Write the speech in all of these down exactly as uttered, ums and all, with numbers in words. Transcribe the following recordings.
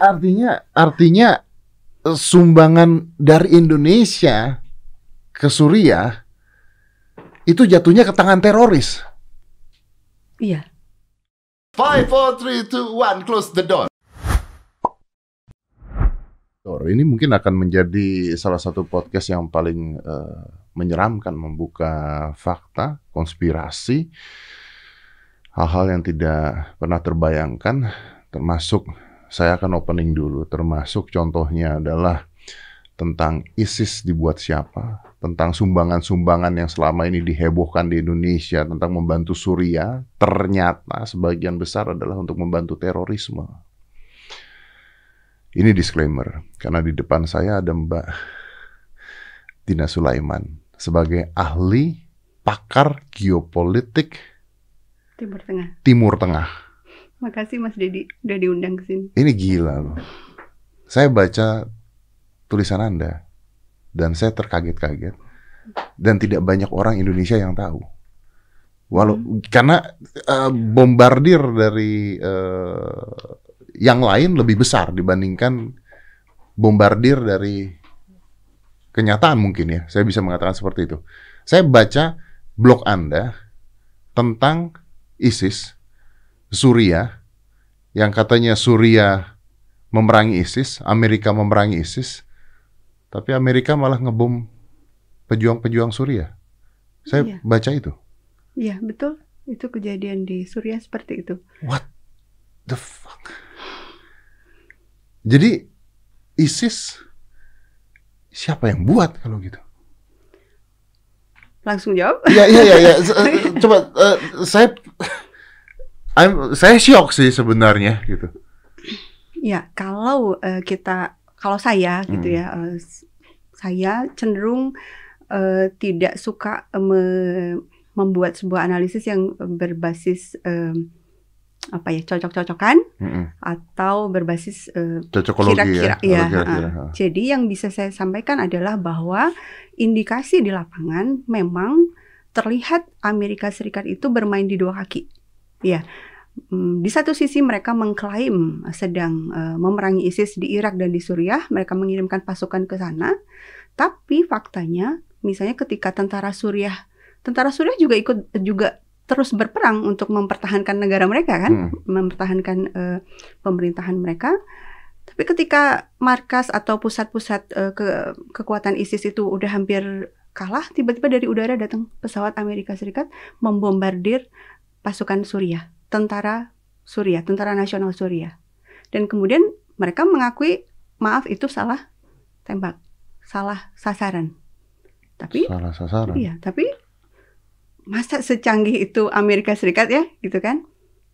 artinya artinya sumbangan dari Indonesia ke Suriah itu jatuhnya ke tangan teroris. Iya. Five, four, three, two, one, close the door. Ini mungkin akan menjadi salah satu podcast yang paling uh, menyeramkan, membuka fakta, konspirasi, hal-hal yang tidak pernah terbayangkan, termasuk saya akan opening dulu, termasuk contohnya adalah tentang ISIS dibuat siapa, tentang sumbangan-sumbangan yang selama ini dihebohkan di Indonesia, tentang membantu Suriah, ternyata sebagian besar adalah untuk membantu terorisme. Ini disclaimer, karena di depan saya ada Mbak Tina Sulaiman sebagai ahli pakar geopolitik Timur Tengah. Timur Tengah. Makasih Mas Dedi udah diundang ke sini. Ini gila loh. Saya baca tulisan Anda dan saya terkaget-kaget dan tidak banyak orang Indonesia yang tahu. Walau hmm. karena uh, bombardir dari uh, yang lain lebih besar dibandingkan bombardir dari kenyataan mungkin ya. Saya bisa mengatakan seperti itu. Saya baca blog Anda tentang ISIS, Suriah, yang katanya Suriah memerangi ISIS, Amerika memerangi ISIS, tapi Amerika malah ngebom pejuang-pejuang Suriah. Saya iya. baca itu. Iya, betul. Itu kejadian di Suriah seperti itu. What the fuck? Jadi ISIS siapa yang buat kalau gitu? Langsung jawab? Iya, iya, iya. Ya. Coba uh, saya I'm, saya shock sih sebenarnya gitu. Ya, kalau uh, kita, kalau saya gitu hmm. ya, uh, saya cenderung uh, tidak suka uh, me, membuat sebuah analisis yang berbasis uh, apa ya, cocok-cocokan hmm. atau berbasis uh, kira-kira. Ya, ya, uh, jadi yang bisa saya sampaikan adalah bahwa indikasi di lapangan memang terlihat Amerika Serikat itu bermain di dua kaki. Ya, di satu sisi mereka mengklaim sedang uh, memerangi ISIS di Irak dan di Suriah, mereka mengirimkan pasukan ke sana. Tapi faktanya, misalnya ketika tentara Suriah, tentara Suriah juga ikut juga terus berperang untuk mempertahankan negara mereka kan, hmm. mempertahankan uh, pemerintahan mereka. Tapi ketika markas atau pusat-pusat uh, ke kekuatan ISIS itu udah hampir kalah, tiba-tiba dari udara datang pesawat Amerika Serikat membombardir pasukan Suriah, tentara Suriah, tentara nasional Suriah. Dan kemudian mereka mengakui, maaf itu salah tembak, salah sasaran. Tapi salah sasaran. Iya, tapi masa secanggih itu Amerika Serikat ya, gitu kan?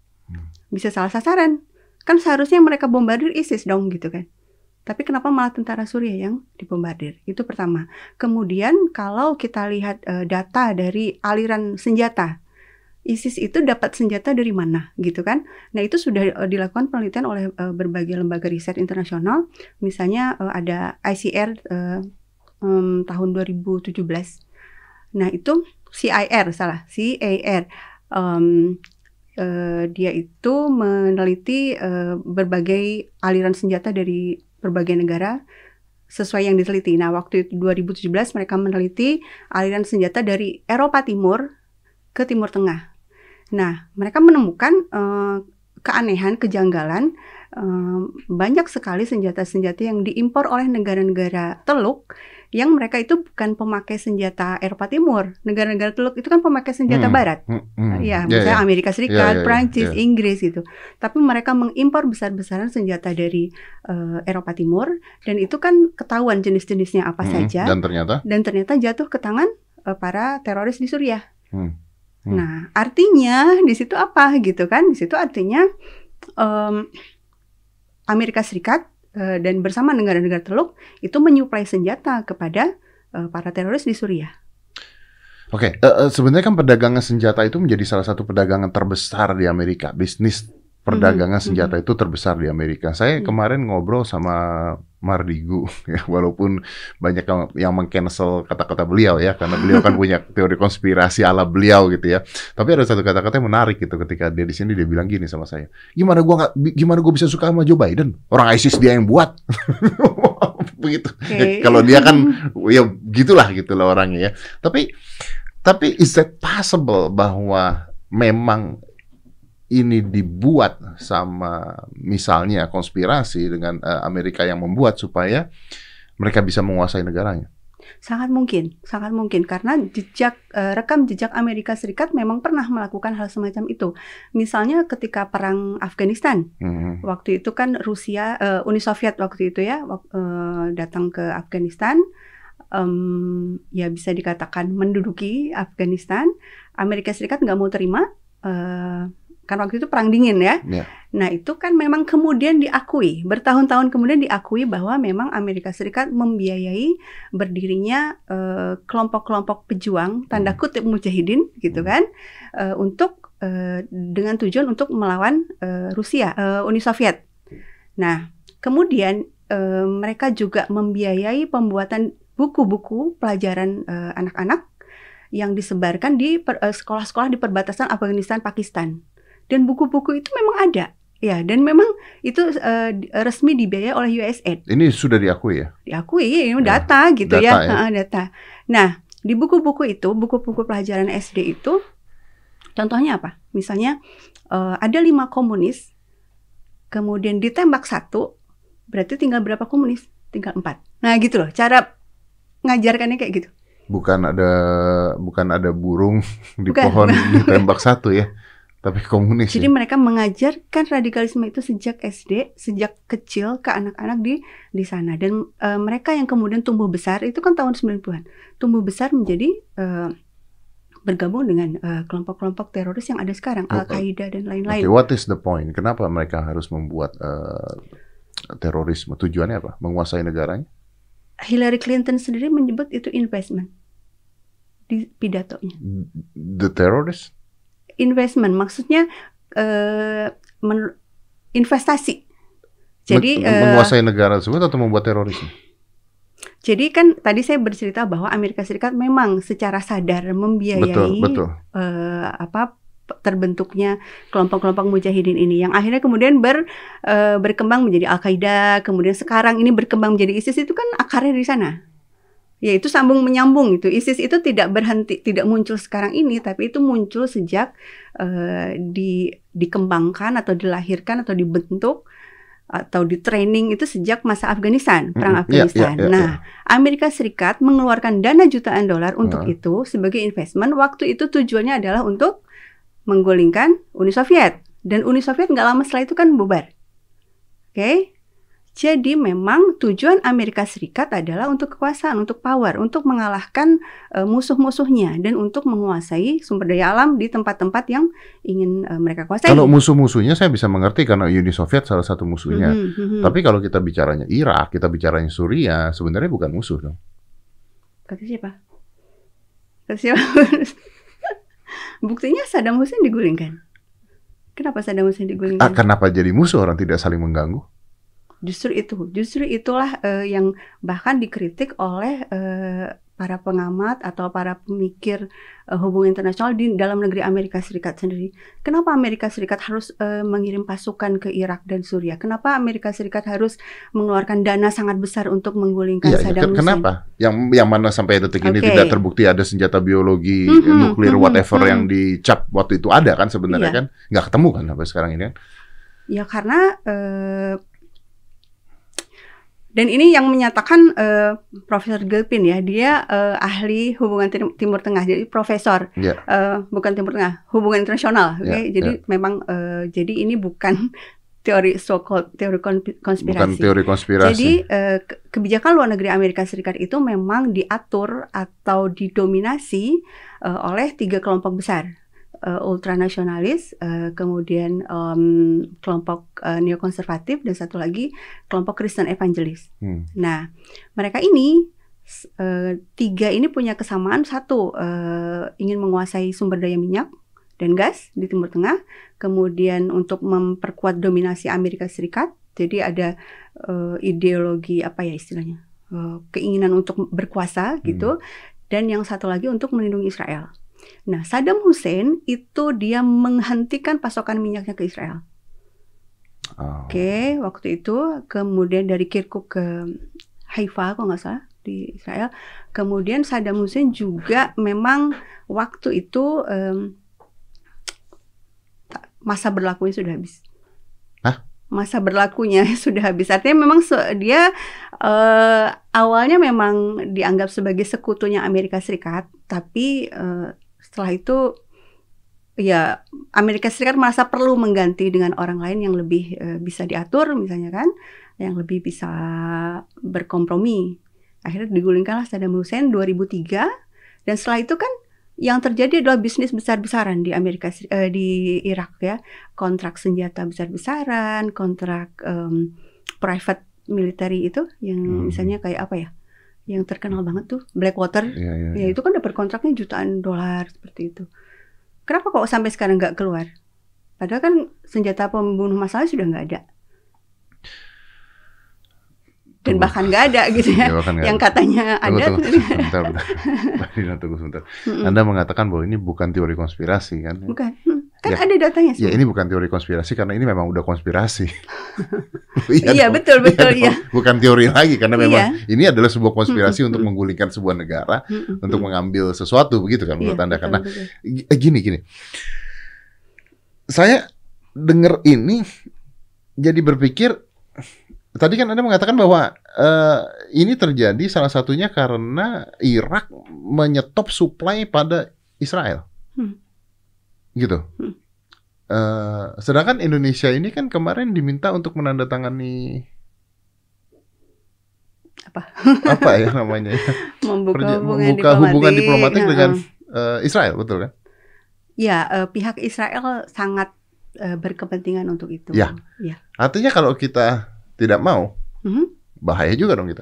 Bisa salah sasaran. Kan seharusnya mereka bombardir ISIS dong, gitu kan? Tapi kenapa malah tentara Suriah yang dibombardir? Itu pertama. Kemudian kalau kita lihat uh, data dari aliran senjata, ISIS itu dapat senjata dari mana, gitu kan? Nah, itu sudah uh, dilakukan penelitian oleh uh, berbagai lembaga riset internasional. Misalnya uh, ada I C R uh, um, tahun dua ribu tujuh belas. Nah, itu C I R, salah, C A R. Um, uh, dia itu meneliti uh, berbagai aliran senjata dari berbagai negara sesuai yang diteliti. Nah, waktu itu dua ribu tujuh belas mereka meneliti aliran senjata dari Eropa Timur ke Timur Tengah. Nah, mereka menemukan uh, keanehan, kejanggalan, uh, banyak sekali senjata-senjata yang diimpor oleh negara-negara Teluk yang mereka itu bukan pemakai senjata Eropa Timur. Negara-negara Teluk itu kan pemakai senjata hmm. Barat. Hmm. Hmm. Ya, misalnya yeah, yeah. Amerika Serikat, yeah, yeah, Prancis, yeah. Inggris gitu. Tapi mereka mengimpor besar-besaran senjata dari uh, Eropa Timur dan itu kan ketahuan jenis-jenisnya apa hmm. saja. Dan ternyata dan ternyata jatuh ke tangan uh, para teroris di Suriah. Hmm. Hmm. Nah, artinya di situ apa gitu kan? Di situ artinya um, Amerika Serikat uh, dan bersama negara-negara Teluk itu menyuplai senjata kepada uh, para teroris di Suriah. Oke, okay. uh, uh, sebenarnya kan perdagangan senjata itu menjadi salah satu perdagangan terbesar di Amerika, bisnis perdagangan Mhm, senjata mhm. itu terbesar di Amerika. Saya Hmm. kemarin ngobrol sama Mardigu, ya, walaupun banyak yang, yang meng-cancel kata-kata beliau ya, karena beliau kan punya teori konspirasi ala beliau gitu ya. Tapi ada satu kata-kata yang menarik gitu ketika dia di sini, dia bilang gini sama saya, gimana gua nggak, gimana gua bisa suka sama Joe Biden? Orang ISIS dia yang buat. Begitu. Ya, Oke. kalau dia kan, ya gitulah gitulah orangnya ya. Tapi, tapi is that possible bahwa memang ini dibuat sama misalnya konspirasi dengan uh, Amerika yang membuat supaya mereka bisa menguasai negaranya? Sangat mungkin, sangat mungkin karena jejak uh, rekam jejak Amerika Serikat memang pernah melakukan hal semacam itu. Misalnya ketika perang Afghanistan, Hmm. waktu itu kan Rusia, uh, Uni Soviet waktu itu ya uh, datang ke Afghanistan, um, ya bisa dikatakan menduduki Afghanistan. Amerika Serikat nggak mau terima. Uh, kan waktu itu perang dingin ya. Yeah. Nah itu kan memang kemudian diakui, bertahun-tahun kemudian diakui bahwa memang Amerika Serikat membiayai berdirinya uh, kelompok-kelompok pejuang, tanda kutip mujahidin gitu kan, uh, untuk uh, dengan tujuan untuk melawan uh, Rusia, uh, Uni Soviet. Nah kemudian uh, mereka juga membiayai pembuatan buku-buku pelajaran uh, anak-anak yang disebarkan di per, uh, sekolah-sekolah di perbatasan Afghanistan Pakistan. Dan buku-buku itu memang ada, ya. Dan memang itu uh, resmi dibiayai oleh U S A I D. Ini sudah diakui ya? Diakui, ini data ya, gitu data, ya, ya. Ha, data. Nah, di buku-buku itu, buku-buku pelajaran S D itu, contohnya apa? Misalnya uh, ada lima komunis, kemudian ditembak satu, berarti tinggal berapa komunis? Tinggal empat. Nah, gitu loh. Cara ngajarkannya kayak gitu. Bukan ada, bukan ada burung di Bukan. pohon ditembak satu ya? Tapi komunis. Jadi ya? mereka mengajarkan radikalisme itu sejak S D, sejak kecil ke anak-anak di di sana. Dan uh, mereka yang kemudian tumbuh besar itu kan tahun sembilan puluhan. Tumbuh besar menjadi uh, bergabung dengan uh, kelompok-kelompok teroris yang ada sekarang, Oh, Al-Qaeda dan lain-lain. Okay, what is the point? Kenapa mereka harus membuat uh, terorisme? Tujuannya apa? Menguasai negaranya? Hillary Clinton sendiri menyebut itu investment di pidatonya. The terrorist? Investment maksudnya uh, men- investasi. Jadi Men- menguasai uh, negara tersebut atau membuat terorisme? Jadi kan tadi saya bercerita bahwa Amerika Serikat memang secara sadar membiayai betul, betul. Uh, apa terbentuknya kelompok-kelompok mujahidin ini yang akhirnya kemudian ber, uh, berkembang menjadi Al-Qaeda, kemudian sekarang ini berkembang menjadi ISIS. Itu kan akarnya di sana. Ya itu sambung menyambung itu. ISIS itu tidak berhenti, tidak muncul sekarang ini, tapi itu muncul sejak uh, di, dikembangkan atau dilahirkan atau dibentuk atau di training itu sejak masa Afghanistan, perang mm-hmm. Afghanistan. Yeah, yeah, yeah, nah, yeah. Amerika Serikat mengeluarkan dana jutaan dolar untuk uh. itu sebagai investment. Waktu itu tujuannya adalah untuk menggulingkan Uni Soviet. Dan Uni Soviet nggak lama setelah itu kan bubar. Oke? Okay? Jadi memang tujuan Amerika Serikat adalah untuk kekuasaan, untuk power, untuk mengalahkan uh, musuh-musuhnya dan untuk menguasai sumber daya alam di tempat-tempat yang ingin uh, mereka kuasai. Kalau musuh-musuhnya saya bisa mengerti karena Uni Soviet salah satu musuhnya. Mm-hmm, mm-hmm. Tapi kalau kita bicaranya Irak, kita bicaranya Suriah, sebenarnya bukan musuh dong. Kata siapa? Kata siapa? Buktinya Saddam Hussein digulingkan. Kenapa Saddam Hussein digulingkan? Ah, kenapa jadi musuh? Orang tidak saling mengganggu? Justru itu, justru itulah uh, yang bahkan dikritik oleh uh, para pengamat atau para pemikir uh, hubungan internasional di dalam negeri Amerika Serikat sendiri. Kenapa Amerika Serikat harus uh, mengirim pasukan ke Irak dan Suriah? Kenapa Amerika Serikat harus mengeluarkan dana sangat besar untuk menggulingkan ya, Saddam ya, Hussein? Kenapa? Yang yang mana sampai detik ini okay. tidak terbukti ada senjata biologi, mm-hmm, nuklir, mm-hmm, whatever mm-hmm. yang dicap waktu itu ada kan sebenarnya iya. kan? Nggak ketemu kan sampai sekarang ini kan? Ya karena uh, dan ini yang menyatakan uh, Profesor Gilpin ya, dia uh, ahli hubungan Timur Tengah, jadi profesor, yeah. uh, bukan Timur Tengah, hubungan internasional. Yeah, okay? Jadi yeah. memang, uh, jadi ini bukan teori so-called teori konspirasi. Bukan teori konspirasi. Jadi uh, ke- kebijakan luar negeri Amerika Serikat itu memang diatur atau didominasi uh, oleh tiga kelompok besar. Uh, ultranasionalis, uh, kemudian um, kelompok uh, neokonservatif, dan satu lagi kelompok Kristen evangelis. Hmm. Nah, mereka ini uh, tiga ini punya kesamaan. Satu, uh, ingin menguasai sumber daya minyak dan gas di Timur Tengah. Kemudian untuk memperkuat dominasi Amerika Serikat, jadi ada uh, ideologi apa ya istilahnya, uh, keinginan untuk berkuasa gitu. Hmm. Dan yang satu lagi untuk melindungi Israel. Nah, Saddam Hussein itu dia menghentikan pasokan minyaknya ke Israel. Oh. Oke, okay, waktu itu kemudian dari Kirkuk ke Haifa kalau nggak salah di Israel. Kemudian Saddam Hussein juga memang waktu itu um, masa berlakunya sudah habis. Hah? Masa berlakunya sudah habis. Artinya memang dia uh, awalnya memang dianggap sebagai sekutunya Amerika Serikat, tapi uh, setelah itu ya Amerika Serikat merasa perlu mengganti dengan orang lain yang lebih uh, bisa diatur misalnya kan, yang lebih bisa berkompromi. Akhirnya digulingkanlah Saddam Hussein dua ribu tiga, dan setelah itu kan yang terjadi adalah bisnis besar-besaran di Amerika uh, di Irak ya, kontrak senjata besar-besaran, kontrak um, private military itu yang hmm. misalnya kayak apa ya, yang terkenal banget tuh Blackwater, ya, ya, ya. Ya itu kan dapat kontraknya jutaan dolar seperti itu. Kenapa kok sampai sekarang nggak keluar? Padahal kan senjata pembunuh massal sudah nggak ada. Dan tunggu. Bahkan nggak ada gitu ya, ya yang ada. Katanya tunggu, ada. Tunggu, tunggu. Sebentar, bentar. Tunggu sebentar. Mm-mm. Anda mengatakan bahwa ini bukan teori konspirasi kan? Bukan, hmm. kan ya, ada datanya. Ya ini bukan teori konspirasi karena ini memang udah konspirasi. Iya betul betul ya. Bukan teori lagi karena memang iya. ini adalah sebuah konspirasi mm-hmm. untuk menggulingkan sebuah negara, mm-hmm. untuk mengambil sesuatu begitu kan menurut iya, Anda? Betul, karena betul. gini gini, saya dengar ini jadi berpikir. Tadi kan Anda mengatakan bahwa uh, ini terjadi salah satunya karena Irak menyetop suplai pada Israel, hmm. gitu. Hmm. Uh, sedangkan Indonesia ini kan kemarin diminta untuk menandatangani apa? Apa ya namanya? Membuka Perja- hubungan membuka diplomatik, hubungan diplomatik uh-uh. dengan uh, Israel, betul kan? Ya, uh, pihak Israel sangat uh, berkepentingan untuk itu. Ya. ya. Artinya kalau kita tidak mau, mm-hmm. bahaya juga dong kita.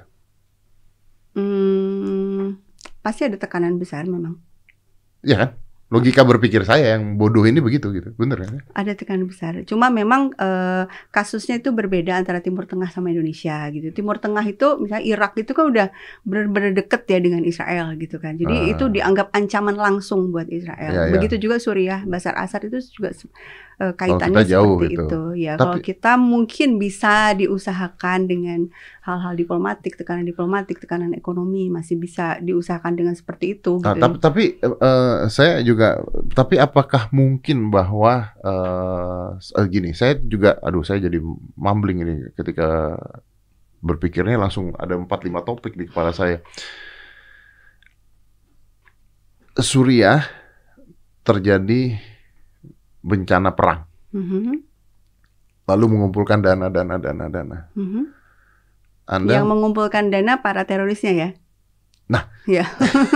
Hmm, pasti ada tekanan besar memang. Iya kan? Logika berpikir saya yang bodoh ini begitu gitu, bener kan? Ada tekanan besar. Cuma memang uh, kasusnya itu berbeda antara Timur Tengah sama Indonesia gitu. Timur Tengah itu misalnya Irak itu kan udah benar-benar deket ya dengan Israel gitu kan. Jadi uh. itu dianggap ancaman langsung buat Israel. Ya, Begitu ya. juga Suriah, Bashar Assad itu juga uh, kaitannya seperti gitu. itu. Ya, Tapi, kalau kita mungkin bisa diusahakan dengan hal-hal diplomatik, tekanan diplomatik, tekanan ekonomi masih bisa diusahakan dengan seperti itu. Nah, gitu. Tapi, tapi uh, saya juga, tapi apakah mungkin bahwa uh, gini, saya juga, aduh saya jadi mumbling ini ketika berpikirnya langsung ada empat lima topik di kepala saya. Suriah terjadi bencana perang, mm-hmm. lalu mengumpulkan dana, dana, dana, dana. Mm-hmm. Anda yang mengumpulkan dana para terorisnya ya? Nah, ya.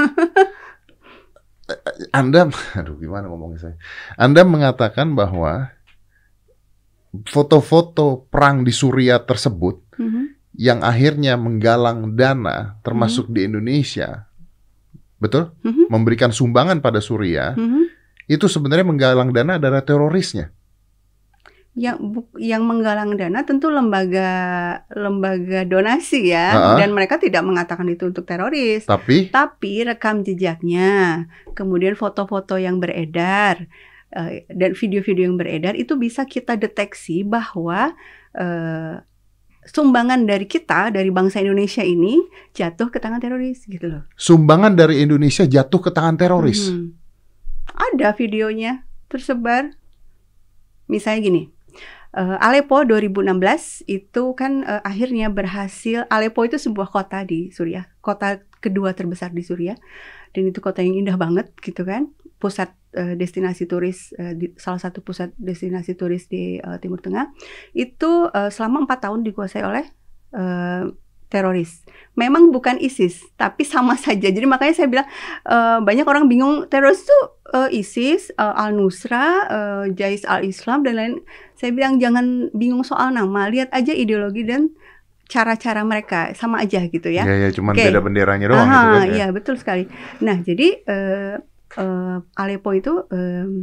Anda, aduh gimana ngomongnya saya? Anda mengatakan bahwa foto-foto perang di Suriah tersebut mm-hmm. yang akhirnya menggalang dana, termasuk mm-hmm. di Indonesia, betul? Mm-hmm. Memberikan sumbangan pada Suriah, mm-hmm. itu sebenarnya menggalang dana adalah terorisnya. Yang yang menggalang dana tentu lembaga lembaga donasi ya, uh-uh. dan mereka tidak mengatakan itu untuk teroris. Tapi tapi rekam jejaknya, kemudian foto-foto yang beredar uh, dan video-video yang beredar itu bisa kita deteksi bahwa uh, sumbangan dari kita, dari bangsa Indonesia ini jatuh ke tangan teroris gitu loh. Sumbangan dari Indonesia jatuh ke tangan teroris. Hmm. Ada videonya tersebar. Misalnya gini. Uh, Aleppo dua ribu enam belas itu kan uh, akhirnya berhasil. Aleppo itu sebuah kota di Suriah, kota kedua terbesar di Suriah, dan itu kota yang indah banget gitu kan, pusat uh, destinasi turis, uh, di, salah satu pusat destinasi turis di uh, Timur Tengah. Itu uh, selama empat tahun dikuasai oleh uh, teroris. Memang bukan ISIS, tapi sama saja. Jadi makanya saya bilang uh, banyak orang bingung teroris itu uh, ISIS, uh, Al-Nusra, uh, Jais al-Islam dan lain. Saya bilang jangan bingung soal nama, lihat aja ideologi dan cara-cara mereka sama aja gitu ya. Iya, ya, cuman okay. beda benderanya doang. Aha, gitu kan, ya. Iya betul sekali. Nah jadi uh, uh, Aleppo itu um,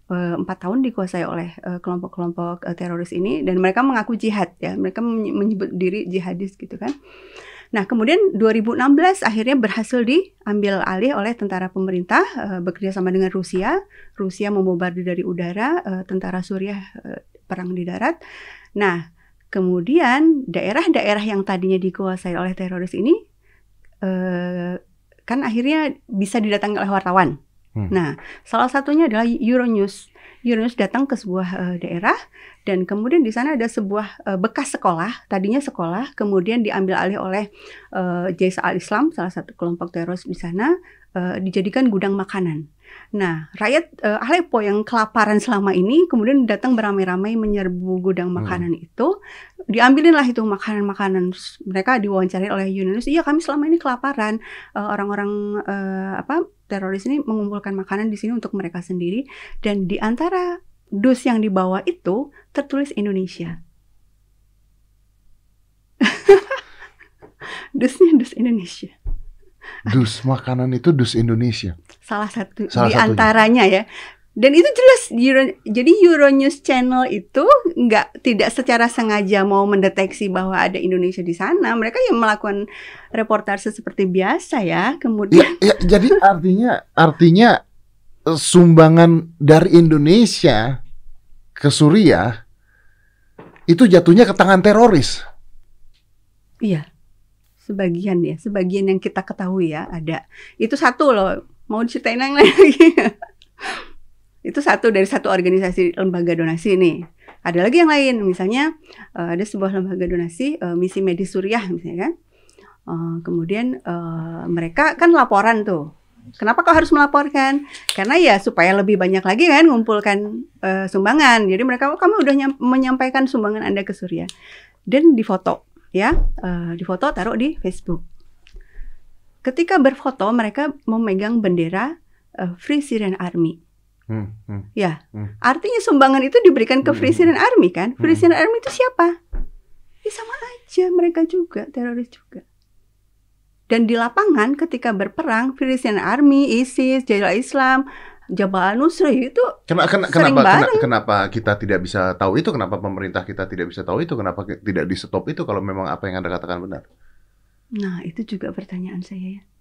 empat tahun dikuasai oleh uh, kelompok-kelompok uh, teroris ini, dan mereka mengaku jihad ya, mereka menyebut diri jihadis gitu kan. Nah, kemudian dua ribu enam belas akhirnya berhasil diambil alih oleh tentara pemerintah uh, bekerja sama dengan Rusia. Rusia membombardir dari udara, uh, tentara Suriah uh, perang di darat. Nah, kemudian daerah-daerah yang tadinya dikuasai oleh teroris ini uh, kan akhirnya bisa didatangi oleh wartawan. Hmm. Nah, salah satunya adalah Euronews. Euronews datang ke sebuah uh, daerah, dan kemudian di sana ada sebuah uh, bekas sekolah, tadinya sekolah, kemudian diambil alih oleh uh, Jais al-Islam, salah satu kelompok teroris di sana, uh, dijadikan gudang makanan. Nah, rakyat uh, Aleppo yang kelaparan selama ini kemudian datang beramai-ramai menyerbu gudang makanan hmm. itu, diambilinlah itu makanan-makanan. Mereka diwawancari oleh Euronews, iya kami selama ini kelaparan, uh, orang-orang uh, apa teroris ini mengumpulkan makanan di sini untuk mereka sendiri, dan di antara dus yang dibawa itu tertulis Indonesia. Dusnya dus Indonesia. Dus makanan itu dus Indonesia. Salah satu Salah di satunya. Antaranya ya. Dan itu jelas Euro, jadi Euronews Channel itu nggak tidak secara sengaja mau mendeteksi bahwa ada Indonesia di sana. Mereka yang melakukan reportase seperti biasa ya. Kemudian ya, ya, jadi artinya artinya sumbangan dari Indonesia ke Suriah itu jatuhnya ke tangan teroris. Iya, sebagian ya, sebagian yang kita ketahui ya ada. Itu satu loh, mau diceritain yang lain lagi. Itu satu dari satu organisasi lembaga donasi nih. Ada lagi yang lain, misalnya uh, ada sebuah lembaga donasi uh, misi medis Suriah misalnya kan. Uh, kemudian uh, mereka kan laporan tuh. Kenapa kau harus melaporkan? Karena ya supaya lebih banyak lagi kan ngumpulkan uh, sumbangan. Jadi mereka, oh, kami udah menyampaikan sumbangan Anda ke Suriah. Dan difoto ya, uh, difoto taruh di Facebook. Ketika berfoto mereka memegang bendera uh, Free Syrian Army. Hmm, hmm, ya, hmm. Artinya sumbangan itu diberikan ke Free Syrian Army kan? Free Syrian Army itu siapa? Ya sama aja, mereka juga teroris juga. Dan di lapangan ketika berperang, Free Syrian Army, ISIS, Jais al-Islam, Jabhat al-Nusra itu Ken- ken- sering kenapa, bareng. Kenapa kita tidak bisa tahu itu? Kenapa pemerintah kita tidak bisa tahu itu? Kenapa tidak di stop itu kalau memang apa yang Anda katakan benar? Nah, itu juga pertanyaan saya ya.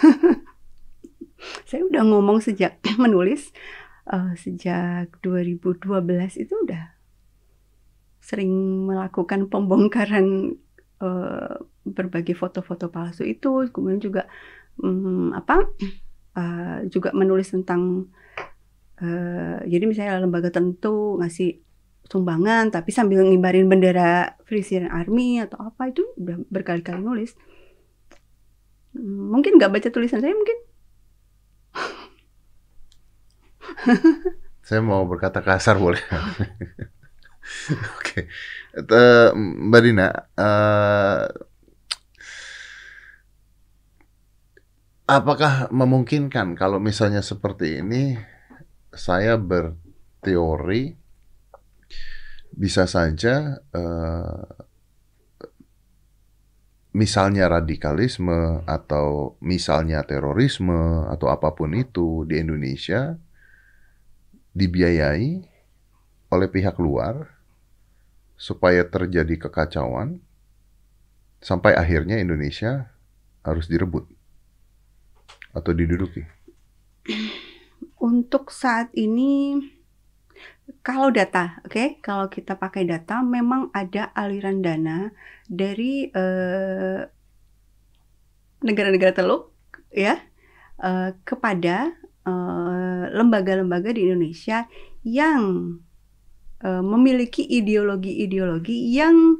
Saya udah ngomong sejak menulis. Uh, sejak dua ribu dua belas itu udah sering melakukan pembongkaran uh, berbagai foto-foto palsu itu, kemudian juga um, apa uh, juga menulis tentang uh, jadi misalnya lembaga tertentu ngasih sumbangan tapi sambil ngibarin bendera Free Syrian Army atau apa, itu udah berkali-kali nulis. Mungkin nggak baca tulisan saya mungkin. Saya mau berkata kasar boleh? Oke, okay. Mbak Dina, uh, apakah memungkinkan kalau misalnya seperti ini, saya berteori bisa saja uh, misalnya radikalisme atau misalnya terorisme atau apapun itu di Indonesia dibiayai oleh pihak luar supaya terjadi kekacauan sampai akhirnya Indonesia harus direbut atau diduduki? Untuk saat ini, kalau data, oke, okay? Kalau kita pakai data, memang ada aliran dana dari uh, negara-negara Teluk, ya, uh, kepada uh, lembaga-lembaga di Indonesia yang uh, memiliki ideologi-ideologi yang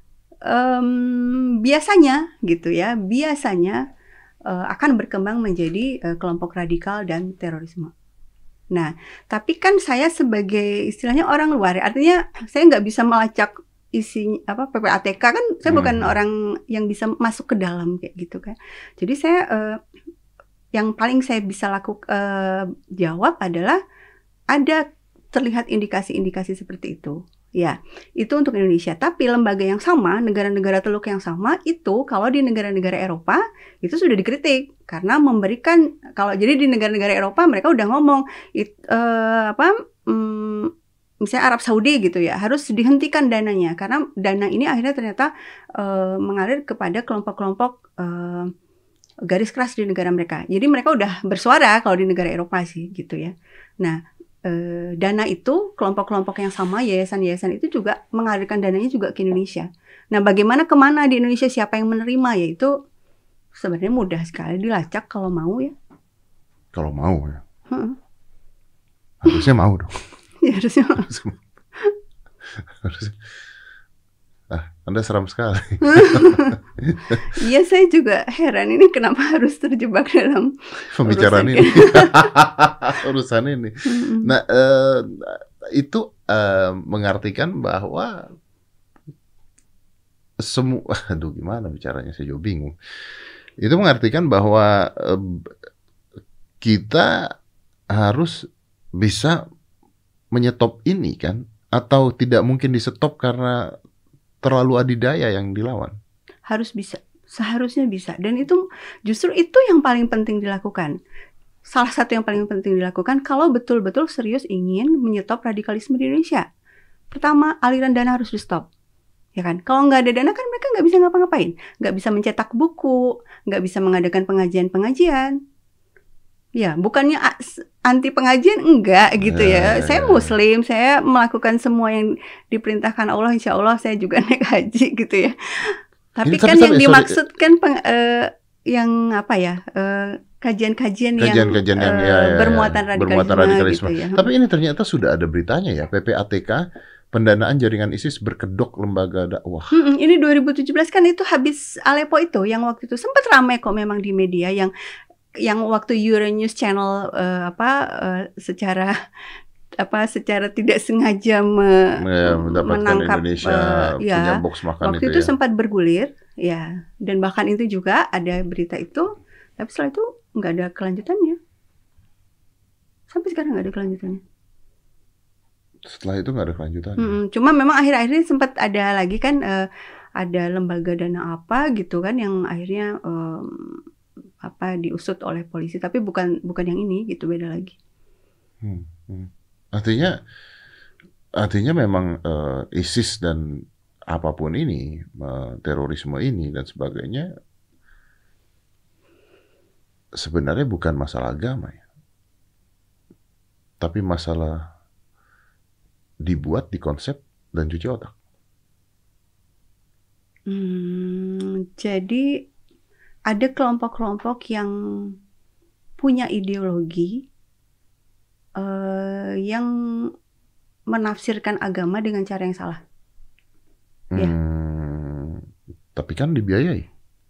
um, biasanya, gitu ya, biasanya uh, akan berkembang menjadi uh, kelompok radikal dan terorisme. Nah, tapi kan saya sebagai istilahnya orang luar, artinya saya nggak bisa melacak isi apa P P A T K kan, saya hmm. bukan orang yang bisa masuk ke dalam kayak gitu kan. Jadi saya uh, yang paling saya bisa lakukan uh, jawab adalah ada terlihat indikasi-indikasi seperti itu. Ya, itu untuk Indonesia. Tapi lembaga yang sama, negara-negara Teluk yang sama itu kalau di negara-negara Eropa itu sudah dikritik karena memberikan, kalau jadi di negara-negara Eropa mereka udah ngomong it, uh, apa hmm, misalnya Arab Saudi gitu ya, harus dihentikan dananya karena dana ini akhirnya ternyata uh, mengalir kepada kelompok-kelompok uh, garis keras di negara mereka. Jadi mereka udah bersuara kalau di negara Eropa sih gitu ya. Nah, eh, dana itu kelompok-kelompok yang sama, yayasan-yayasan itu juga mengalirkan dananya juga ke Indonesia. Nah, bagaimana kemana di Indonesia, siapa yang menerima, yaitu sebenarnya mudah sekali dilacak kalau mau ya. Kalau mau ya. Hmm. Harusnya mau dong. Ya, harusnya. Harusnya. Ah, Anda seram sekali. Iya, saya juga heran ini kenapa harus terjebak dalam pembicaraan ini, urusan ini. Mm-hmm. Nah, uh, itu uh, mengartikan bahwa semua, aduh gimana bicaranya, saya juga bingung. Itu mengartikan bahwa uh, kita harus bisa menyetop ini kan, atau tidak mungkin disetop karena terlalu adidaya yang dilawan. Harus bisa, seharusnya bisa. Dan itu justru itu yang paling penting dilakukan. Salah satu yang paling penting dilakukan kalau betul-betul serius ingin menyetop radikalisme di Indonesia. Pertama, aliran dana harus di stop. Ya kan? Kalau nggak ada dana kan mereka nggak bisa ngapa-ngapain. Nggak bisa mencetak buku, nggak bisa mengadakan pengajian-pengajian. Ya, bukannya anti pengajian, enggak gitu ya. Eh, saya Muslim, saya melakukan semua yang diperintahkan Allah, insya Allah saya juga naik haji gitu ya. Tapi ini, kan tapi, yang sorry, dimaksudkan peng, uh, yang apa ya, uh, kajian-kajian yang, kajian yang uh, ya, ya, bermuatan radikalisme, bermuatan radikalisme. Gitu ya. Tapi ini ternyata sudah ada beritanya ya, P P A T K, pendanaan jaringan ISIS berkedok lembaga dakwah. Hmm, ini dua ribu tujuh belas kan itu habis Aleppo itu, yang waktu itu sempat ramai kok memang di media, yang yang waktu Euronews Channel uh, apa uh, secara apa secara tidak sengaja me, ya, menangkap Indonesia uh, punya ya box makan waktu itu, itu ya. sempat bergulir ya, dan bahkan itu juga ada berita itu, tapi setelah itu nggak ada kelanjutannya, sampai sekarang nggak ada kelanjutannya. Setelah itu nggak ada kelanjutannya. Hmm, cuma memang akhir-akhir ini sempat ada lagi kan, uh, ada lembaga dana apa gitu kan yang akhirnya um, apa diusut oleh polisi, tapi bukan bukan yang ini gitu, beda lagi. Hmm, hmm. Artinya artinya memang uh, ISIS dan apapun ini, uh, terorisme ini dan sebagainya sebenarnya bukan masalah agama ya. Tapi masalah dibuat, dikonsep dan cuci otak. Hmm, jadi ada kelompok-kelompok yang punya ideologi uh, yang menafsirkan agama dengan cara yang salah. Hmm, ya. Tapi kan dibiayai.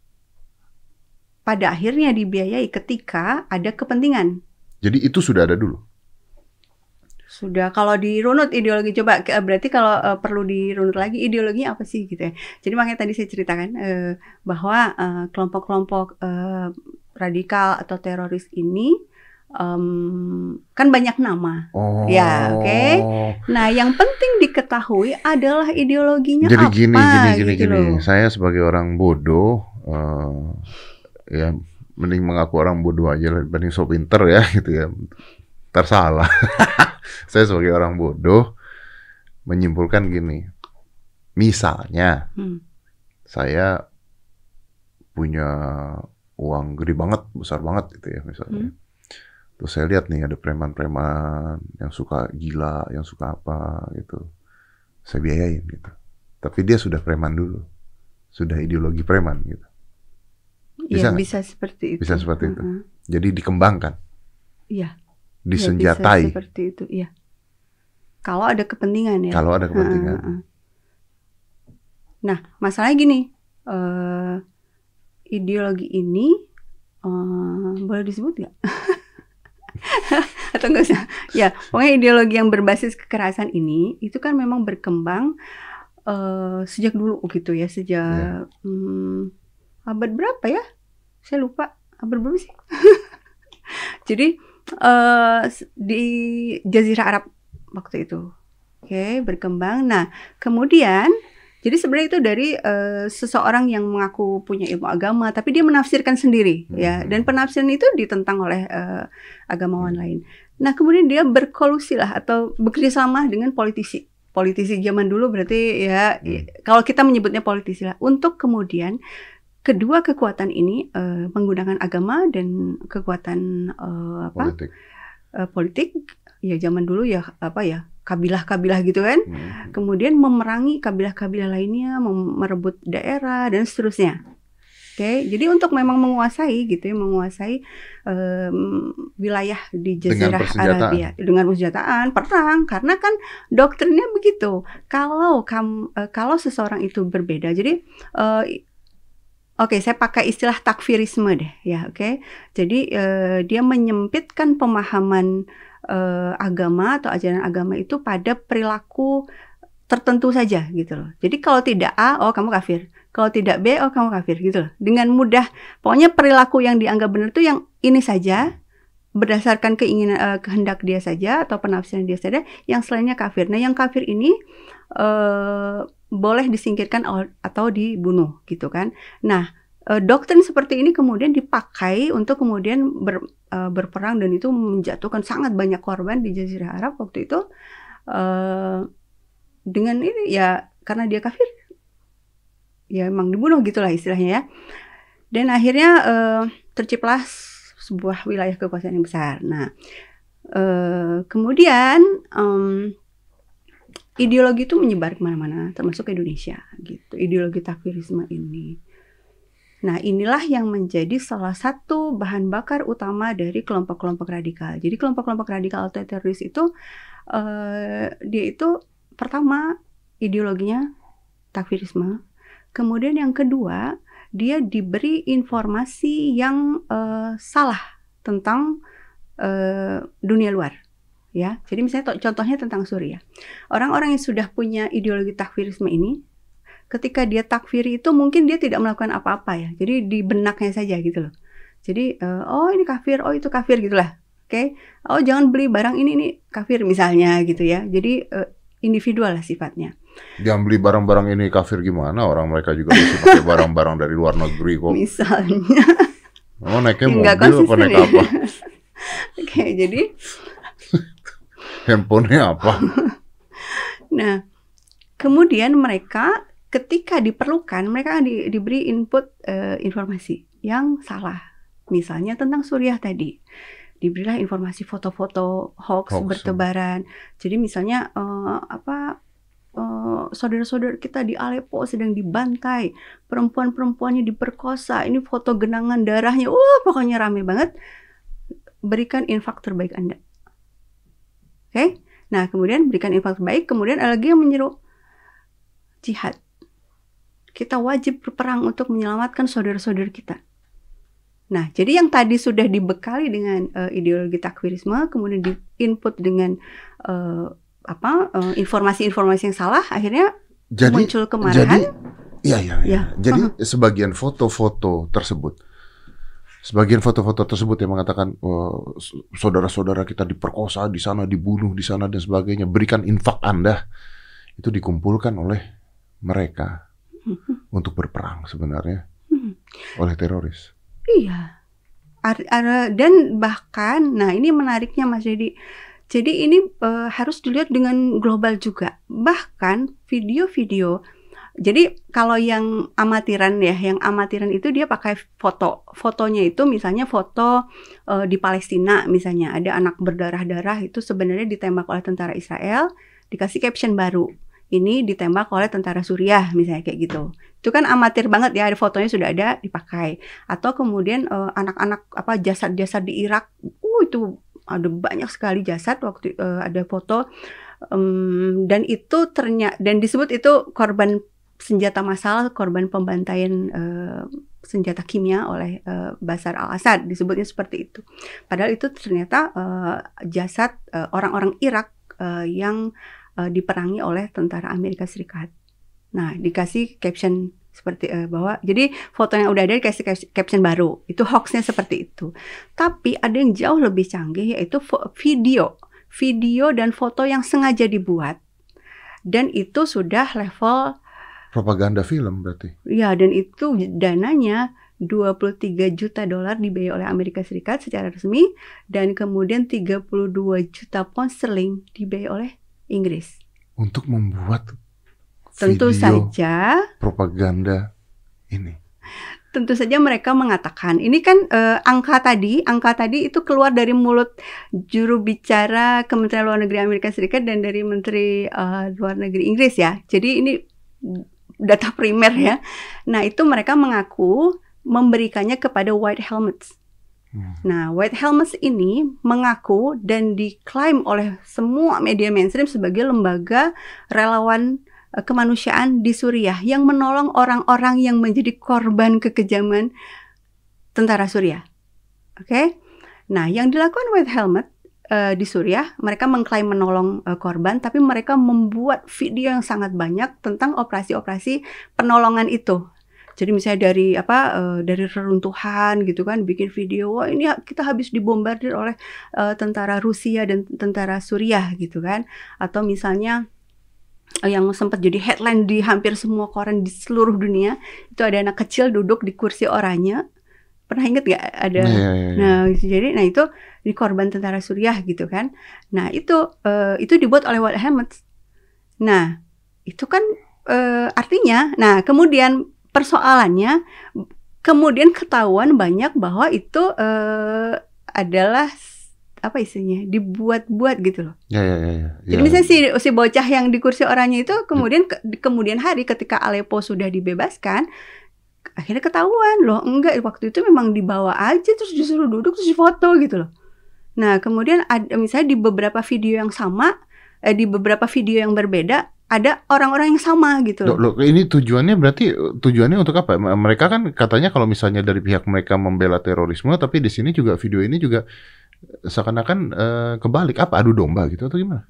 Pada akhirnya dibiayai ketika ada kepentingan. Jadi itu sudah ada dulu? Sudah. Kalau dirunut ideologi, coba berarti kalau uh, perlu dirunut lagi ideologinya apa sih gitu ya. Jadi makanya tadi saya ceritakan uh, bahwa uh, kelompok-kelompok uh, radikal atau teroris ini um, kan banyak nama. Oh. Ya, oke. Okay? Nah, yang penting diketahui adalah ideologinya. Jadi apa. Jadi gini, gini, gini, gitu gini. Loh. Saya sebagai orang bodoh, uh, ya mending mengaku orang bodoh aja dibanding so pinter ya gitu ya. Tersalah. Saya sebagai orang bodoh menyimpulkan gini, misalnya hmm. saya punya uang gede banget, besar banget gitu ya misalnya. Hmm. Terus saya lihat nih ada preman-preman yang suka gila, yang suka apa gitu. Saya biayain gitu. Tapi dia sudah preman dulu. Sudah ideologi preman gitu. Iya, bisa, bisa seperti itu. Bisa seperti uh-huh. itu. Jadi dikembangkan. Iya. Disenjatai. Ya, bisa seperti itu, iya. Kalau ada kepentingan ya. Kalau ada kepentingan. Uh-huh. Nah, masalahnya gini, uh, ideologi ini uh, boleh disebut nggak? Atau nggak usah? Ya, pokoknya ideologi yang berbasis kekerasan ini itu kan memang berkembang uh, sejak dulu gitu ya, sejak yeah. hmm, abad berapa ya? Saya lupa abad berapa sih? Jadi uh, di Jazirah Arab waktu itu, oke, okay, berkembang. Nah, kemudian jadi sebenarnya itu dari uh, seseorang yang mengaku punya ilmu agama, tapi dia menafsirkan sendiri, hmm. ya. Dan penafsiran itu ditentang oleh uh, agamawan hmm. lain. Nah, kemudian dia berkolusi lah atau bekerja sama dengan politisi. Politisi zaman dulu berarti ya, hmm. kalau kita menyebutnya politisi lah. Untuk kemudian kedua kekuatan ini uh, menggunakan agama dan kekuatan uh, apa? Politik. Uh, politik. Ya zaman dulu ya apa ya? Kabilah-kabilah gitu kan. Hmm. Kemudian memerangi kabilah-kabilah lainnya, merebut daerah dan seterusnya. Oke, okay, jadi untuk memang menguasai gitu ya, menguasai um, wilayah di Jazirah Arabia dengan persenjataan, perang, karena kan doktrinnya begitu. Kalau kamu, uh, kalau seseorang itu berbeda, jadi uh, oke, okay, saya pakai istilah takfirisme deh, ya, oke. Okay? Jadi uh, dia menyempitkan pemahaman uh, agama atau ajaran agama itu pada perilaku tertentu saja gitu loh. Jadi kalau tidak A, oh kamu kafir. Kalau tidak B, oh kamu kafir gitu loh. Dengan mudah, pokoknya perilaku yang dianggap benar itu yang ini saja, berdasarkan keinginan uh, kehendak dia saja atau penafsiran dia saja, yang selainnya kafir. Nah, yang kafir ini uh, boleh disingkirkan atau dibunuh gitu kan. Nah, uh, doktrin seperti ini kemudian dipakai untuk kemudian ber, uh, berperang dan itu menjatuhkan sangat banyak korban di Jazirah Arab waktu itu. Uh, dengan ini ya karena dia kafir. Ya emang dibunuh gitulah istilahnya ya. Dan akhirnya uh, terciptalah sebuah wilayah kekuasaan yang besar. Nah, uh, kemudian um, ideologi itu menyebar kemana-mana, termasuk ke Indonesia gitu. Ideologi takfirisme ini. Nah, inilah yang menjadi salah satu bahan bakar utama dari kelompok-kelompok radikal. Jadi kelompok-kelompok radikal atau teroris itu uh, dia itu pertama ideologinya takfirisme. Kemudian yang kedua, dia diberi informasi yang uh, salah tentang uh, dunia luar, ya. Jadi misalnya contohnya tentang Suriah. Orang-orang yang sudah punya ideologi takfirisme ini, ketika dia takfiri itu mungkin dia tidak melakukan apa-apa ya. Jadi di benaknya saja gitu loh. Jadi uh, oh ini kafir, oh itu kafir gitulah. Oke. Okay? Oh jangan beli barang ini ini kafir misalnya gitu ya. Jadi uh, individual lah sifatnya. Jangan beli barang-barang ini kafir gimana? Orang mereka juga bisa pakai barang-barang dari luar negeri kok. Misalnya. Oh naiknya mobil apa naik ya? apa? Oke okay, jadi. Handphonenya apa? Nah kemudian mereka ketika diperlukan mereka di, diberi input uh, informasi yang salah. Misalnya tentang Suriah tadi. Diberilah informasi foto-foto hoax, hoax bertebaran. Jadi misalnya uh, apa uh, saudara-saudara kita di Aleppo sedang dibantai, perempuan-perempuannya diperkosa, ini foto genangan darahnya, wah pokoknya rame banget. Berikan infak terbaik Anda. Oke? Okay? Nah kemudian berikan infak terbaik, kemudian ada lagi yang menyeru jihad. Kita wajib berperang untuk menyelamatkan saudara-saudara kita. Nah, jadi yang tadi sudah dibekali dengan uh, ideologi takfirisme, kemudian diinput dengan uh, apa uh, informasi-informasi yang salah, akhirnya jadi, muncul kemarahan. Jadi, iya, iya, iya. Ya. Jadi uh-huh. sebagian foto-foto tersebut, sebagian foto-foto tersebut yang mengatakan oh, saudara-saudara kita diperkosa di sana, dibunuh di sana dan sebagainya, berikan infak Anda, itu dikumpulkan oleh mereka uh-huh. untuk berperang sebenarnya uh-huh. oleh teroris. Iya, dan bahkan, nah ini menariknya Mas Dedi. Jadi ini uh, harus dilihat dengan global juga. Bahkan video-video. Jadi kalau yang amatiran ya, yang amatiran itu dia pakai foto. Fotonya itu misalnya foto uh, di Palestina, misalnya ada anak berdarah-darah itu sebenarnya ditembak oleh tentara Israel, dikasih caption baru. Ini ditembak oleh tentara Suriah misalnya kayak gitu. Itu kan amatir banget ya, ada fotonya sudah ada dipakai. Atau kemudian uh, anak-anak apa jasad-jasad di Irak, uh itu ada banyak sekali jasad waktu uh, ada foto um, dan itu ternyata dan disebut itu korban senjata massal, korban pembantaian uh, senjata kimia oleh uh, Bashar al-Assad, disebutnya seperti itu. Padahal itu ternyata uh, jasad uh, orang-orang Irak uh, yang Uh, diperangi oleh tentara Amerika Serikat. Nah, dikasih caption seperti uh, bahwa jadi foto yang udah ada dikasih caption baru. Itu hoaxnya seperti itu. Tapi ada yang jauh lebih canggih yaitu video, video dan foto yang sengaja dibuat. Dan itu sudah level propaganda film berarti. Ya, dan itu dananya dua puluh tiga juta dolar dibiayai oleh Amerika Serikat secara resmi, dan kemudian tiga puluh dua juta pound sterling dibiayai oleh Inggris. Untuk membuat Tentu video saja propaganda ini. Tentu saja mereka mengatakan, ini kan eh, angka tadi, angka tadi itu keluar dari mulut juru bicara Kementerian Luar Negeri Amerika Serikat dan dari Menteri eh, Luar Negeri Inggris ya. Jadi ini data primer ya. Nah, itu mereka mengaku memberikannya kepada White Helmets. Hmm. Nah, White Helmets ini mengaku dan diklaim oleh semua media mainstream sebagai lembaga relawan kemanusiaan di Suriah yang menolong orang-orang yang menjadi korban kekejaman tentara Suriah. Oke, okay? Nah yang dilakukan White Helmet uh, di Suriah, mereka mengklaim menolong uh, korban, tapi mereka membuat video yang sangat banyak tentang operasi-operasi penolongan itu. Jadi misalnya dari apa uh, dari reruntuhan gitu kan, bikin video, wah ini kita habis dibombardir oleh uh, tentara Rusia dan tentara Suriah gitu kan, atau misalnya yang sempat jadi headline di hampir semua koran di seluruh dunia, itu ada anak kecil duduk di kursi oranye. Pernah inget gak ada? Yeah, yeah, yeah. Nah, jadi, nah itu di korban tentara Suriah gitu kan. Nah itu uh, itu dibuat oleh White Helmets. Nah itu kan uh, artinya, nah kemudian persoalannya, kemudian ketahuan banyak bahwa itu uh, adalah apa istilahnya, dibuat-buat gitu loh. Ya, ya, ya, ya. Jadi misalnya si, si bocah yang di kursi oranye itu kemudian ke, di kemudian hari ketika Aleppo sudah dibebaskan, akhirnya ketahuan loh, enggak, waktu itu memang dibawa aja terus disuruh duduk terus difoto gitu loh. Nah kemudian ada misalnya di beberapa video yang sama, eh, di beberapa video yang berbeda ada orang-orang yang sama gitu loh. Loh, loh, ini tujuannya berarti tujuannya untuk apa? Mereka kan katanya kalau misalnya dari pihak mereka membela terorisme, tapi di sini juga video ini juga seakan-akan uh, kebalik, apa adu domba gitu atau gimana?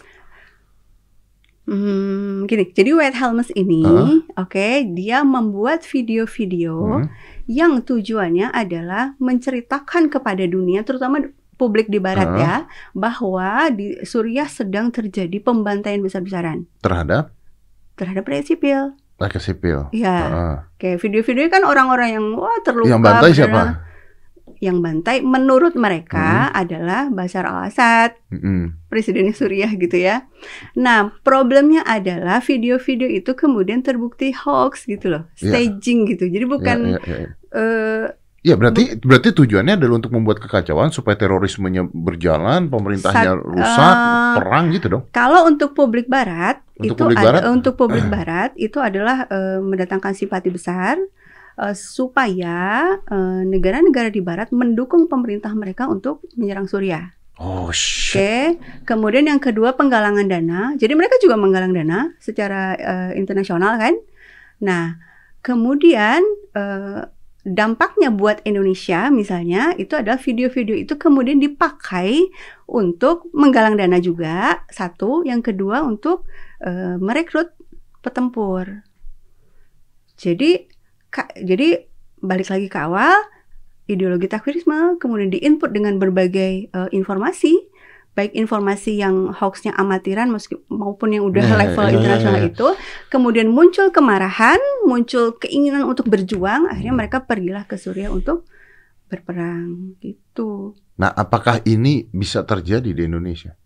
Hmm, gini, jadi White Helmets ini, uh. oke, okay, dia membuat video-video hmm. yang tujuannya adalah menceritakan kepada dunia, terutama publik di Barat uh. ya, bahwa di Suriah sedang terjadi pembantaian besar-besaran terhadap terhadap rakyat sipil. Rakyat sipil. Iya. Uh. Kayak video-video kan orang-orang yang wah terluka. Yang bantai siapa? Yang bantai menurut mereka hmm. adalah Bashar al-Assad, hmm. presiden Suriah gitu ya. Nah, problemnya adalah video-video itu kemudian terbukti hoax gitu loh, staging yeah. gitu. Jadi bukan yeah, yeah, yeah. Uh, ya berarti berarti tujuannya adalah untuk membuat kekacauan supaya terorismenya berjalan, pemerintahnya Sat, rusak, uh, perang gitu dong. Kalau untuk publik Barat untuk itu publik ada, Barat? untuk publik Barat itu adalah uh, mendatangkan simpati besar. Uh, supaya uh, negara-negara di Barat mendukung pemerintah mereka untuk menyerang Suriah. Oh shit. Oke, okay. Kemudian yang kedua penggalangan dana. Jadi mereka juga menggalang dana secara uh, internasional kan. Nah, kemudian uh, dampaknya buat Indonesia misalnya itu adalah video-video itu kemudian dipakai untuk menggalang dana juga. Satu, yang kedua untuk uh, merekrut petempur. Jadi Jadi balik lagi ke awal, ideologi takfirisme kemudian diinput dengan berbagai uh, informasi, baik informasi yang hoaxnya amatiran maupun yang udah yeah, level yeah, internasional yeah, yeah. itu, kemudian muncul kemarahan, muncul keinginan untuk berjuang, akhirnya mereka pergilah ke Suriah untuk berperang gitu. Nah, apakah ini bisa terjadi di Indonesia?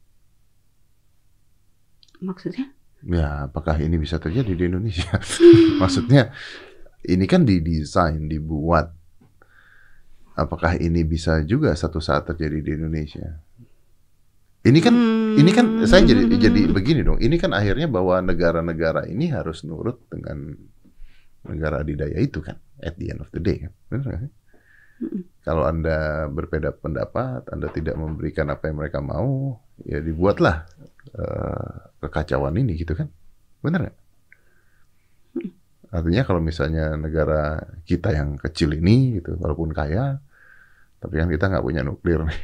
Maksudnya? Ya, apakah ini bisa terjadi di Indonesia? Maksudnya ini kan didesain, dibuat. Apakah ini bisa juga satu saat terjadi di Indonesia? Ini kan, hmm. ini kan saya jadi jadi begini dong. Ini kan akhirnya bahwa negara-negara ini harus nurut dengan negara adidaya itu kan, at the end of the day kan, benar nggak sih? Hmm. Kalau Anda berbeda pendapat, Anda tidak memberikan apa yang mereka mau, ya dibuatlah uh, kekacauan ini gitu kan, benar nggak? Hmm. Artinya kalau misalnya negara kita yang kecil ini gitu, walaupun kaya, tapi kan kita nggak punya nuklir nih.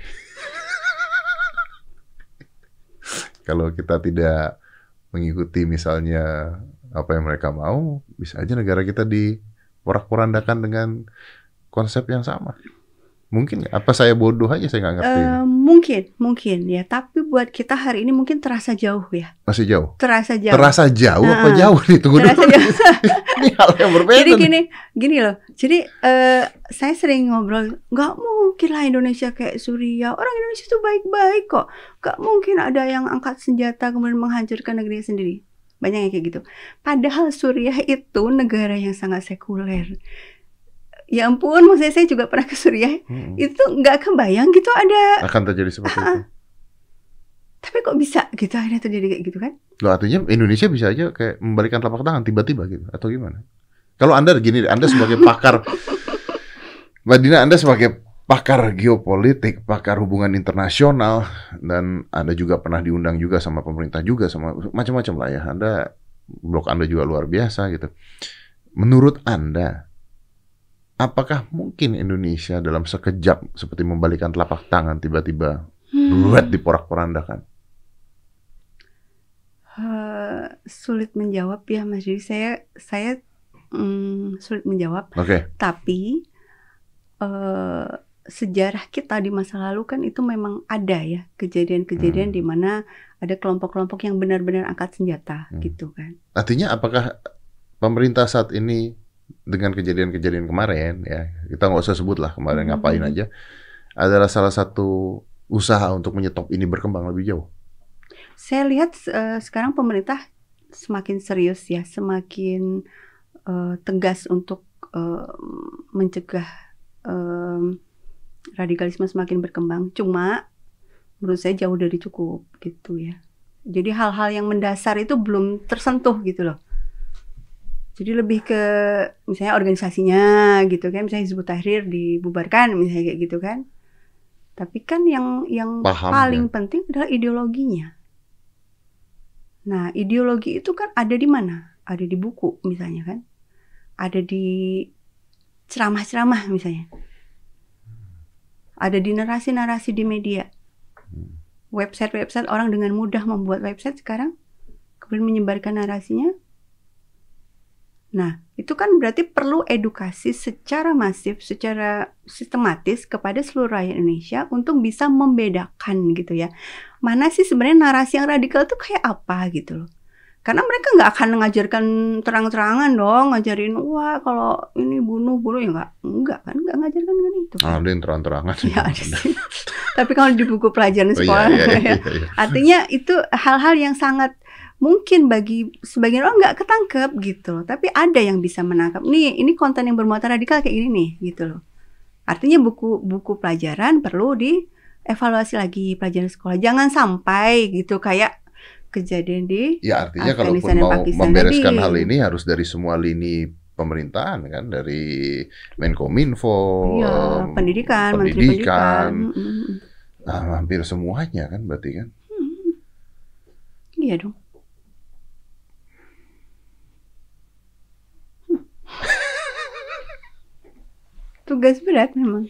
Kalau kita tidak mengikuti misalnya apa yang mereka mau, bisa aja negara kita diporak-porandakan dengan konsep yang sama. Mungkin apa saya bodoh aja, saya nggak ngerti. Uh, mungkin, mungkin ya. Tapi buat kita hari ini mungkin terasa jauh ya. Masih jauh. Terasa jauh. Terasa jauh uh, apa jauh nih? Tunggu terasa dulu. Jauh. Ini hal yang berbeda. Jadi gini, gini loh. Jadi uh, saya sering ngobrol, nggak mungkin lah Indonesia kayak Suriah. Orang Indonesia tuh baik-baik kok. Nggak mungkin ada yang angkat senjata kemudian menghancurkan negerinya sendiri. Banyak yang kayak gitu. Padahal Suriah itu negara yang sangat sekuler. Ya ampun, maksudnya saya juga pernah ke Suriah. Hmm. Itu nggak kebayang gitu ada akan terjadi seperti uh-uh. itu. Tapi kok bisa gitu akhirnya terjadi kayak gitu kan? Loh, artinya Indonesia bisa aja kayak membalikan telapak tangan tiba-tiba gitu atau gimana? Kalau Anda gini, Anda sebagai pakar Mbak Dina, Anda sebagai pakar geopolitik, pakar hubungan internasional, dan Anda juga pernah diundang juga sama pemerintah juga, sama macam-macam lah ya. Anda, blog Anda juga luar biasa gitu. Menurut Anda, apakah mungkin Indonesia dalam sekejap seperti membalikan telapak tangan tiba-tiba duet hmm. diporak-porandakan? Uh, sulit menjawab ya Mas. Jadi saya saya um, sulit menjawab. Oke. Okay. Tapi uh, sejarah kita di masa lalu kan itu memang ada ya kejadian-kejadian hmm. di mana ada kelompok-kelompok yang benar-benar angkat senjata hmm. gitu kan. Artinya apakah pemerintah saat ini dengan kejadian-kejadian kemarin ya, kita nggak usah sebut lah kemarin mm-hmm. ngapain aja, adalah salah satu usaha untuk menyetop ini berkembang lebih jauh? Saya lihat uh, sekarang pemerintah semakin serius ya, semakin uh, tegas untuk uh, mencegah uh, radikalisme semakin berkembang. Cuma menurut saya jauh dari cukup gitu ya. Jadi hal-hal yang mendasar itu belum tersentuh gitu loh. Jadi lebih ke misalnya organisasinya gitu kan, misalnya Hizbut Tahrir dibubarkan misalnya kayak gitu kan. Tapi kan yang yang Paham, paling ya? penting adalah ideologinya. Nah, ideologi itu kan ada di mana? Ada di buku misalnya kan. Ada di ceramah-ceramah misalnya. Ada di narasi-narasi di media. Website-website, orang dengan mudah membuat website sekarang, kemudian menyebarkan narasinya. Nah, itu kan berarti perlu edukasi secara masif, secara sistematis kepada seluruh rakyat Indonesia untuk bisa membedakan gitu ya. Mana sih sebenarnya narasi yang radikal itu kayak apa gitu loh. Karena mereka nggak akan mengajarkan terang-terangan dong, ngajarin wah kalau ini bunuh-bunuh ya nggak, nggak kan, nggak ngajarkan dengan itu. Kan? Ada yang terang-terangan. Ya, ada sih. Tapi kalau di buku pelajaran sekolah, oh, iya, iya, iya, ya, iya. artinya itu hal-hal yang sangat mungkin bagi sebagian orang nggak ketangkep gitu loh, tapi ada yang bisa menangkap. Nih, ini konten yang bermuatan radikal kayak gini nih, gitu loh. Artinya buku-buku pelajaran perlu dievaluasi lagi pelajaran sekolah. Jangan sampai gitu kayak kejadian di ya artinya kalaupun Afghanistan mau Pakistan membereskan tadi. hal ini harus dari semua lini pemerintahan kan, dari Menkominfo, ya, pendidikan, pendidikan, Menteri Pendidikan, mm-hmm. nah, hampir semuanya kan berarti kan. Hmm. Iya dong. Tugas berat memang.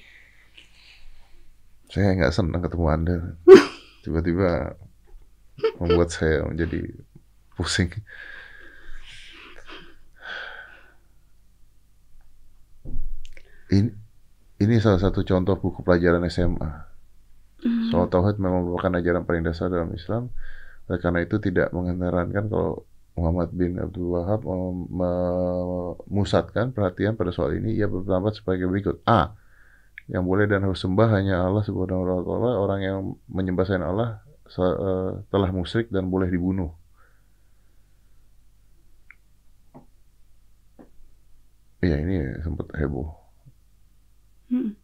Saya nggak senang ketemu Anda. Tiba-tiba membuat saya menjadi pusing. Ini, ini salah satu contoh buku pelajaran S M A. Mm. Soal tauhid memang merupakan ajaran paling dasar dalam Islam. Oleh karena itu tidak mengherankan kalau Muhammad bin Abdul Wahab memusatkan perhatian pada soal ini. Ia berpendapat sebagai berikut. A. Yang boleh dan harus sembah hanya Allah subhanahu wa ta'ala. Orang yang menyembah selain Allah telah musyrik dan boleh dibunuh. Iya, ini sempat heboh. Hmm.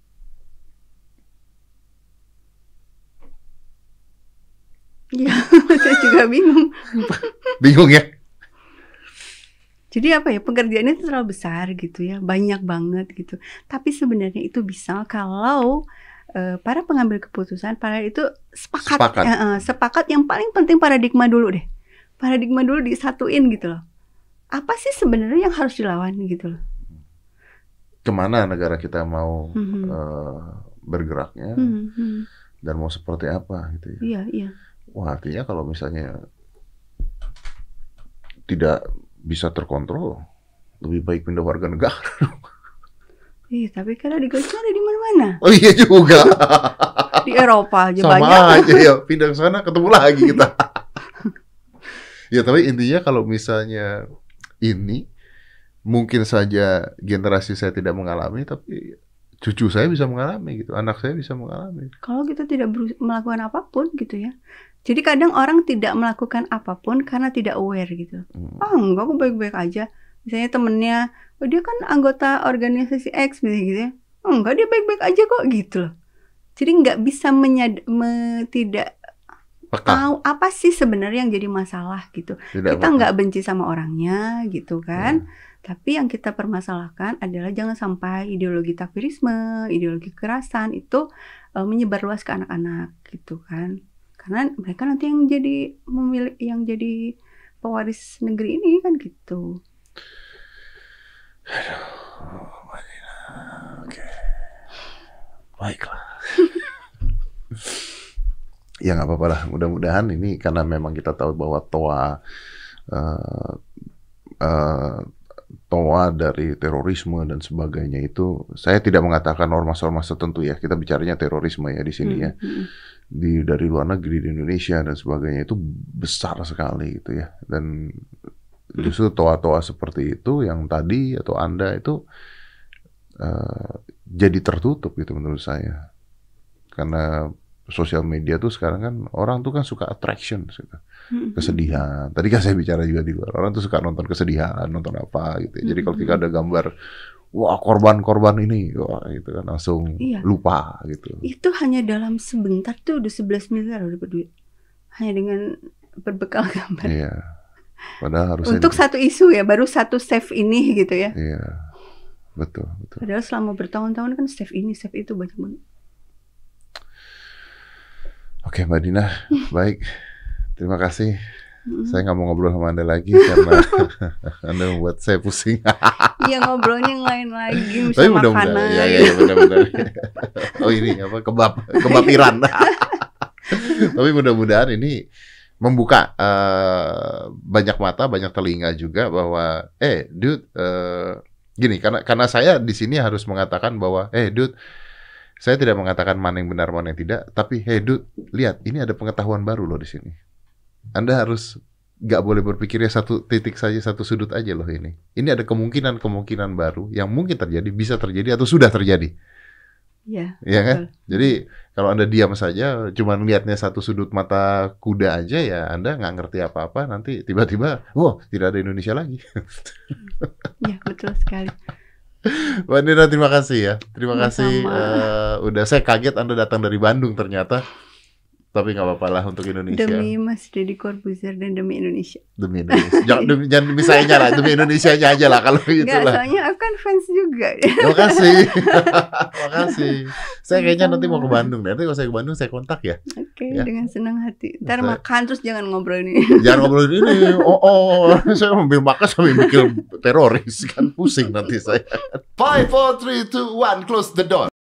Ya, saya juga bingung. Bingung ya? Jadi apa ya, pekerjaannya itu terlalu besar gitu ya, banyak banget gitu. Tapi sebenarnya itu bisa kalau uh, para pengambil keputusan, para itu sepakat, sepakat. Ya, uh, sepakat yang paling penting paradigma dulu deh. Paradigma dulu disatuin gitu loh. Apa sih sebenarnya yang harus dilawan gitu loh. Kemana negara kita mau mm-hmm. uh, bergeraknya mm-hmm. dan mau seperti apa gitu ya. Iya, iya. Wah, artinya kalau misalnya tidak bisa terkontrol, lebih baik pindah warga negara. Iya, tapi kalau di Gaza ada di mana-mana. Oh iya juga. Di Eropa aja sama banyak. Sama aja ya, pindah ke sana ketemu lagi kita. Ya tapi intinya kalau misalnya ini mungkin saja generasi saya tidak mengalami, tapi cucu saya bisa mengalami gitu, anak saya bisa mengalami. Kalau kita tidak melakukan apapun gitu ya. Jadi kadang orang tidak melakukan apapun karena tidak aware gitu. Hmm. Oh enggak, aku baik-baik aja. Misalnya temennya, oh dia kan anggota organisasi X misalnya gitu ya. Oh enggak, dia baik-baik aja kok gitu loh. Jadi nggak bisa menyad me, tidak Peka. tahu apa sih sebenarnya yang jadi masalah gitu. Tidak kita nggak benci sama orangnya gitu kan. Hmm. Tapi yang kita permasalahkan adalah jangan sampai ideologi takfirisme, ideologi kekerasan itu uh, menyebarluas ke anak-anak gitu kan. Karena mereka nanti yang jadi memilih, yang jadi pewaris negeri ini kan gitu. Aduh, Madina, oke, okay. Baiklah. Ya nggak apa-apa lah. Mudah-mudahan ini karena memang kita tahu bahwa toa uh, uh, toa dari terorisme dan sebagainya itu, saya tidak mengatakan ormas-ormas tertentu ya. Kita bicaranya terorisme ya di sini ya. Mm-hmm. Di dari luar negeri, di Indonesia dan sebagainya itu besar sekali gitu ya. Dan justru toa-toa seperti itu yang tadi atau Anda itu uh, jadi tertutup gitu menurut saya. Karena sosial media tuh sekarang kan orang tuh kan suka attraction gitu. Kesedihan. Tadi kan saya bicara juga di luar. Orang tuh suka nonton kesedihan, nonton apa gitu ya. Jadi kalau kita ada gambar wah korban-korban ini, wah gitu kan langsung iya. lupa gitu. Itu hanya dalam sebentar tuh udah sebelas miliar udah berduit. Hanya dengan berbekal gambar. Iya. Padahal harusnya untuk di... satu isu ya, baru satu save ini gitu ya. Iya, betul, betul. Padahal selama bertahun-tahun kan save ini, save itu banyak banget. Oke Mbak Dina, baik. Terima kasih. Mm-hmm. Saya nggak mau ngobrol sama Anda lagi karena Anda membuat saya pusing. Iya ngobrolnya yang lain lagi, tapi makanan. Iya, iya, ya, benar-benar. Oh ini apa kebab, kebab Iran. Tapi mudah-mudahan ini membuka uh, banyak mata, banyak telinga juga bahwa, eh, dude, uh, gini, karena karena saya di sini harus mengatakan bahwa, eh, dude, saya tidak mengatakan mana yang benar, mana yang tidak, tapi, hey, dude, lihat, ini ada pengetahuan baru loh di sini. Anda harus nggak boleh berpikirnya satu titik saja, satu sudut aja loh ini. Ini ada kemungkinan-kemungkinan baru yang mungkin terjadi, bisa terjadi atau sudah terjadi. Iya. Iya kan? Jadi kalau Anda diam saja, cuma lihatnya satu sudut mata kuda aja ya, Anda nggak ngerti apa-apa. Nanti tiba-tiba, wow, tidak ada Indonesia lagi. Iya betul sekali. Mbak Dina, terima kasih ya. Terima Sama. kasih. Uh, udah saya kaget Anda datang dari Bandung ternyata. Tapi nggak apa-apa lah untuk Indonesia. Demi Mas Deddy Corbuzier dan demi Indonesia. Demi Indonesia. Jangan demi, jangan demi sayanya lah, demi Indonesianya aja lah kalau gitu Nggak, lah. Soalnya aku kan fans juga. Terima kasih. Terima kasih. Saya kayaknya nanti mau ke Bandung. Nanti kalau saya ke Bandung saya kontak ya. Oke, okay, ya. Dengan senang hati. Ntar saya... makan terus jangan ngobrol ini. Jangan ngobrol ini. Oh, oh, saya ambil makan sambil mikir teroris kan pusing nanti saya. Five, four, three, two, one, close the door.